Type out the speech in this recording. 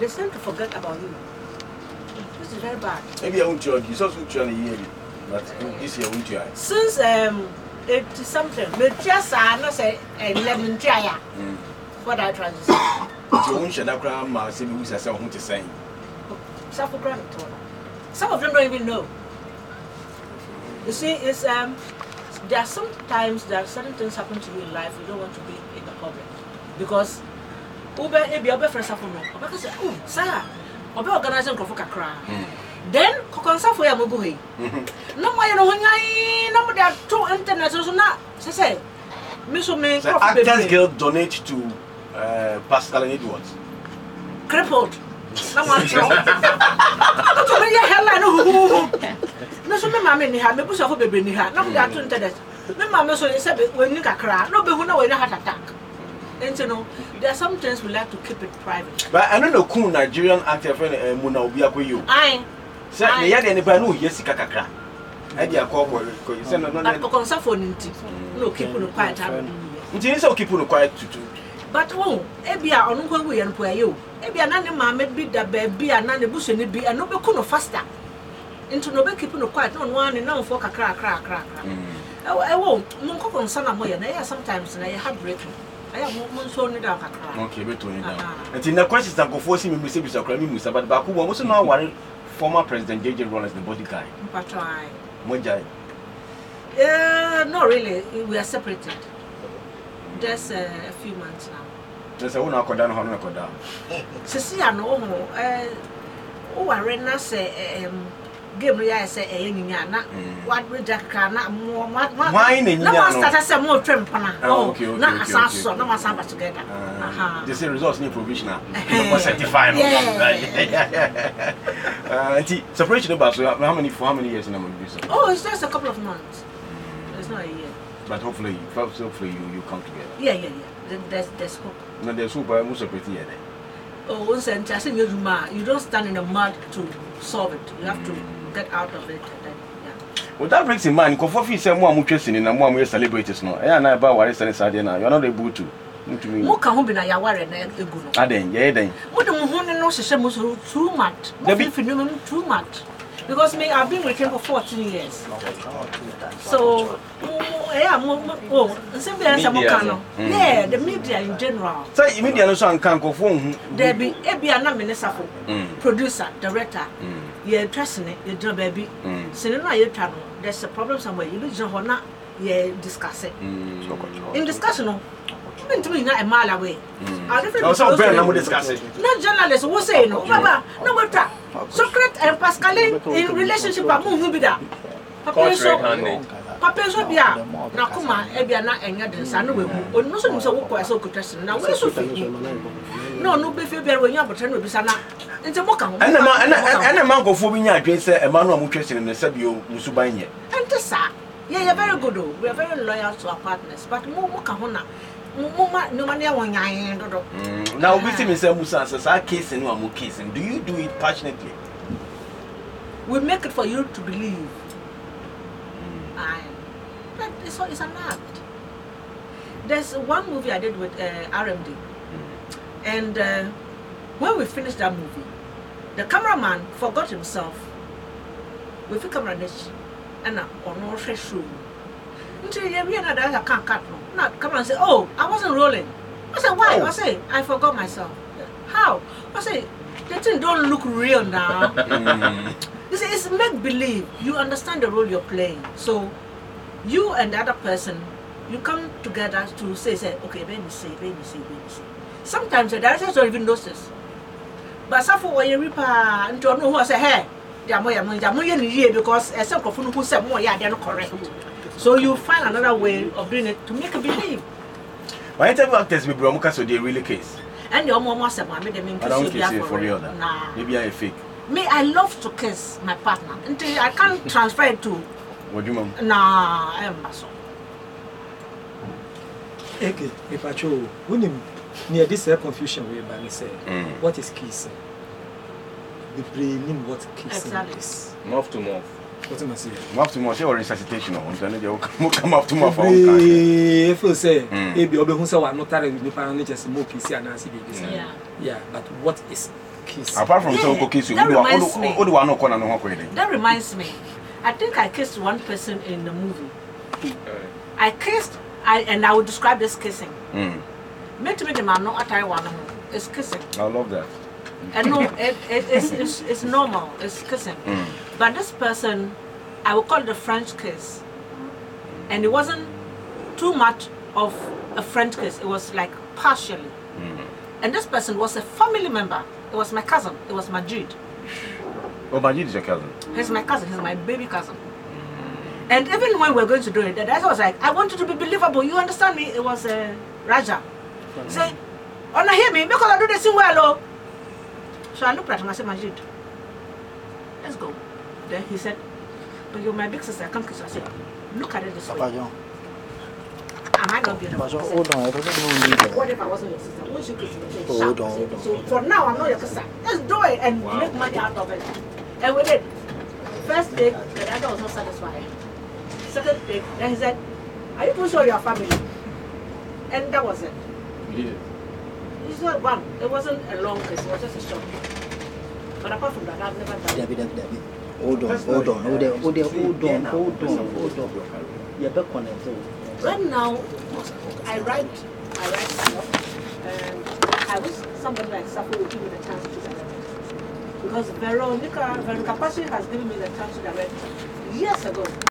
they seem to forget about you. This is very bad. Maybe I won't join you. So join a year, but this year won't join. Since 80 something, but just I not say 11 try. What I try to say. You won't share that grandma. Say we say something to say. Some of them don't even know. You see, it's there are sometimes there are certain things happen to you in life you don't want to be in the public because Uber ebi obe friend safo no obe say oh sir obe organizing crofo kakra then kokonsa for ya mogo he no mo ye no honyan no mo dey to internet so na say me so me crofo baby Actors Guild donate to Pascal Edwards crippled na mo tro to me ya hella no no so me mama ni ha me buso fo bebe ni ha na mo dey to internet me mama so say when ni kakra no be hu na we na heart attack. And you know, there are some things we like to keep it private. But I don't know cool Nigerian actor friend Muna Obiako you. Aye. Say the yard anybody know yes kakra. I dey call boy because say no no. But concern for nti. No keep no quiet am. Nti say keep no quiet to. But oh, ebia onu kwa we yan po ayo. Ebia na ne maame bi da ba bi na ne buso ne bi no be ku no faster. Into no be keep no quiet no one na for kakra. Ewo, mo ko concern am here na sometimes na heartbreaking. I am so down. Okay, better down. And in the questions that go for me, Mr. Crami Musa, but Baku was not worried. Former President J.J. Rollins, the body guy. Patrai. Mojai. No, really, we are separated. Just a few months now. Just a one hour down, how much down? Cecilia, no more. Oh, I ran us game I say na what we jack na more wine in start as a more trim pana okay na asaso na masaba together they say results need provisional no certified separation about how many years in America? Oh, it's just a couple of months. It's not a year, but hopefully you come together. Yeah. There's hope. No, there's hope. I'm separating here. Oh, you don't stand in the mud to solve it. You have to get out of it. And then, well, that brings in mind. Kofofi say more interesting in and more celebrities no. And I about what is saying now. You're not able to. Mo ka ho bi na ya ware na egu no. Aden, yeah den. Mo de mo ho ne no hye mo so too much. Mo be finu too much. Because me I've been with him for 14 years. So yeah, yeah, the media in general. So media no so ankan kofo there be ebia na minister for producer, director. Yeah, trusting it, you do baby. So no you try no. There's a problem somewhere. You be ho na yeah discuss it. In discussion no. Into me na a mile away. Also Ben na discuss it. Not journalists who say no. Baba, no matter. Socrates and Pascaline in relationship are moving with that. Papa so bia na kuma ebia na enya den sa no we mu onu so nimse wo kwa so question na we so fi no be fi bia we nya botre no bi sa na nte mo ka ho ana man kofo bi nya adwen se ema no amutwese ne se bio musuban ye ente sa yeah very good oh. We are very loyal to our partners but mo ka ho na no man ya wonyan dodo now we see me say musa sa case no am case do you do it passionately? We make it for you to believe. But it's an act. There's one movie I did with RMD, and when we finished that movie, the cameraman forgot himself. We took camera and on our show. Until we another can't cut no. Not come and say, oh, I wasn't rolling. I said, why? I say, I forgot myself. How? I say, the thing don't look real now. You see, it's make believe. You understand the role you're playing. So you and the other person, you come together to say, okay, let me see. Sometimes the directors don't even notice. But some for you repair and don't know who I say, hey, because some who said more, yeah, they're not correct. So you find another way of doing it to make a believe. Why tell actors be bromuka so they really case? And your mom was a man, made them I don't kiss it for real. Nah. Maybe I fake. Me, I love to kiss my partner until I can't transfer it to. What do you mean? Nah, I am so. Okay, if I show when near this confusion we by say, what is kissing? The brain what kissing is. Mouth to mouth. What am I saying? Mouth to mouth or resuscitation or come up to mouth. If you say, maybe Obe who saw what not tired with the parameters smoke is and answer. Yeah, but what is kiss. Apart from so kiss you, what do I know corner no That reminds me. I think I kissed one person in the movie. I kissed, and I would describe this kissing. Me to me the man no attire one. It's kissing. I love that. And no, it's normal. It's kissing. But this person, I would call it a French kiss. And it wasn't too much of a French kiss. It was like partially. And this person was a family member. It was my cousin. It was Majid. Oh, Majid is your cousin? He's my cousin. He's my baby cousin. And even when we were going to do it, the guy was like, I want you to be believable. You understand me? It was Raja. Say, oh, now hear me because I do the same well. So I looked at him. I said, Majid, let's go. Then he said, but you're my big sister. Come kiss. I said, look at it this way. I might not be able to. Hold on, I don't know. What if I wasn't your sister? Wouldn't you kiss me? Hold on. So for now, I'm not your sister. Let's do it and make money out of it. And we did. First day, the doctor was not satisfied. Second day, then he said, are you too sure you're family? And that was it. Yeah. It's not one. It wasn't a long kiss. It was just a short. But apart from that, I've never done it. Debbie. Hold on. You're back on it. Right now, I write stuff, and I wish somebody like Safo would give me the chance to direct it. Because Veronica Pashi has given me the chance to direct years ago.